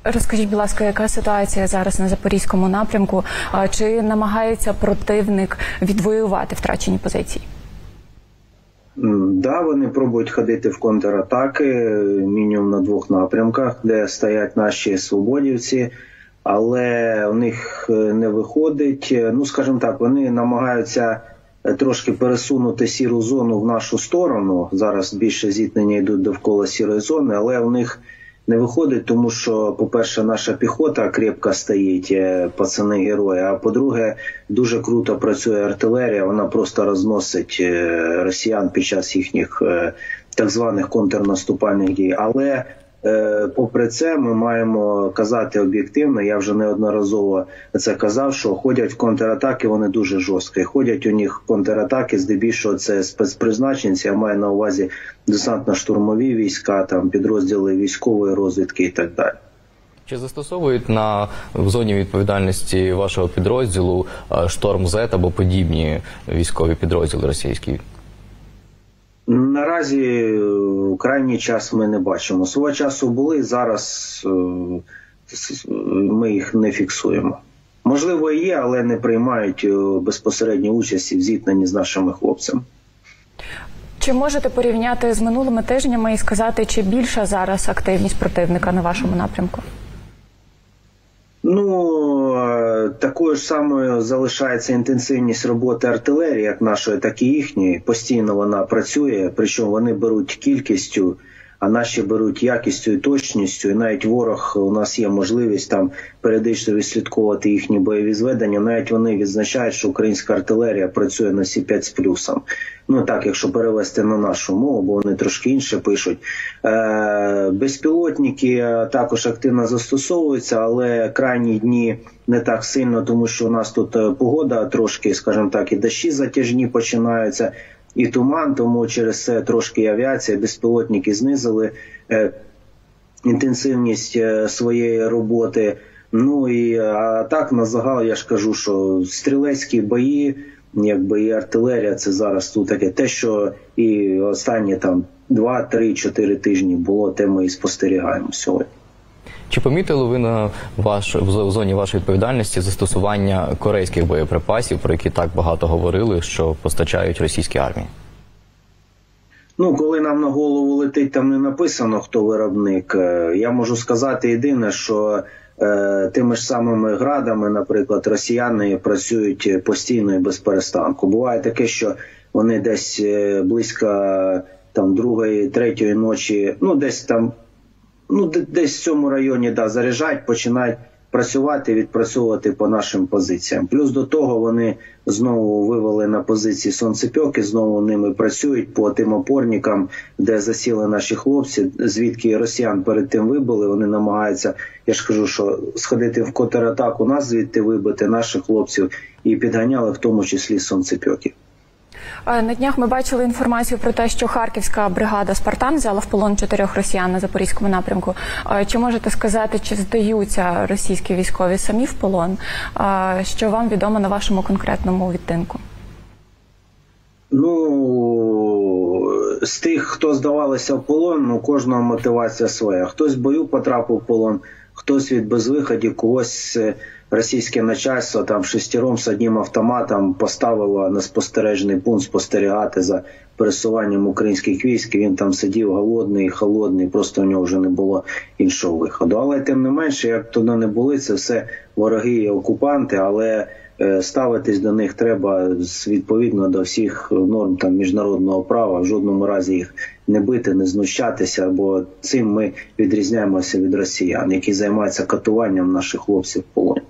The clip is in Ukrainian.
Розкажіть, будь ласка, яка ситуація зараз на Запорізькому напрямку? Чи намагається противник відвоювати втрачені позиції? Да, вони пробують ходити в контратаки, мінімум на 2 напрямках, де стоять наші свободівці, але у них не виходить. Ну, скажімо так, вони намагаються трошки пересунути сіру зону в нашу сторону. Зараз більше зіткнення йдуть довкола сірої зони, але у них не виходить, тому що, по-перше, наша піхота крепко стоїть, пацани-герої, а по-друге, дуже круто працює артилерія, вона просто розносить росіян під час їхніх так званих контрнаступальних дій. Але попри це ми маємо казати об'єктивно, я вже неодноразово це казав, що ходять в контратаки вони дуже жорстко. Ходять у них контратаки, здебільшого це спецпризначенці, я маю на увазі десантно-штурмові війська, там підрозділи військової розвідки і так далі. Чи застосовують в зоні відповідальності вашого підрозділу «Шторм З» або подібні військові підрозділи російські? Наразі крайній час ми не бачимо. Свого часу були, зараз ми їх не фіксуємо. Можливо, і є, але не приймають безпосередньо участі в зіткненні з нашими хлопцями. Чи можете порівняти з минулими тижнями і сказати, чи більша зараз активність противника на вашому напрямку? Такою ж самою залишається інтенсивність роботи артилерії, як нашої, так і їхньої. Постійно вона працює, причому вони беруть кількістю, а наші беруть якістю і точністю. І навіть ворог, у нас є можливість там періодично відслідковувати їхні бойові зведення. Навіть вони відзначають, що українська артилерія працює на Сі-5 з плюсом. Так, якщо перевести на нашу мову, бо вони трошки інше пишуть. Безпілотники також активно застосовуються, але крайні дні не так сильно, тому що у нас тут погода трошки, скажімо так, і дощі затяжні починаються, і туман, тому через це трошки авіація, безпілотники знизили інтенсивність своєї роботи. А так, на загал, я ж кажу, що стрілецькі бої, і артилерія, це зараз тут таке. Те, що і останні 2, 3, 4 тижні було, те ми і спостерігаємо сьогодні. Чи помітили ви в зоні вашої відповідальності застосування корейських боєприпасів, про які так багато говорили, що постачають російській армії? Коли нам на голову летить, там не написано, хто виробник. Я можу сказати єдине, що тими ж самими градами, наприклад, росіяни працюють постійно і без перестанку. Буває таке, що вони десь близько 2-3 ночі, десь в цьому районі заряджають, починають працювати, відпрацьовувати по нашим позиціям. Плюс до того вони знову вивели на позиції сонцепьоки, знову ними працюють по тим опорникам, де засіли наші хлопці, звідки росіян перед тим вибили, вони намагаються, я ж кажу, що сходити в контратаку, нас звідти вибити, наших хлопців, і підганяли в тому числі сонцепьоки. На днях ми бачили інформацію про те, що Харківська бригада «Спартан» взяла в полон 4 росіян на Запорізькому напрямку. Чи можете сказати, чи здаються російські військові самі в полон? Що вам відомо на вашому конкретному відтинку? З тих, хто здавалися в полон, у кожного мотивація своя. Хтось в бою потрапив в полон, хтось від безвиходів, когось російське начальство шестером з одним автоматом поставило на спостережний пункт спостерігати за пересуванням українських військ. Він там сидів голодний, холодний, просто у нього вже не було іншого виходу. Але тим не менше, як туди не були, це все вороги і окупанти, але ставитись до них треба відповідно до всіх норм міжнародного права, в жодному разі їх не бити, не знущатися, бо цим ми відрізняємося від росіян, які займаються катуванням наших хлопців в полоні.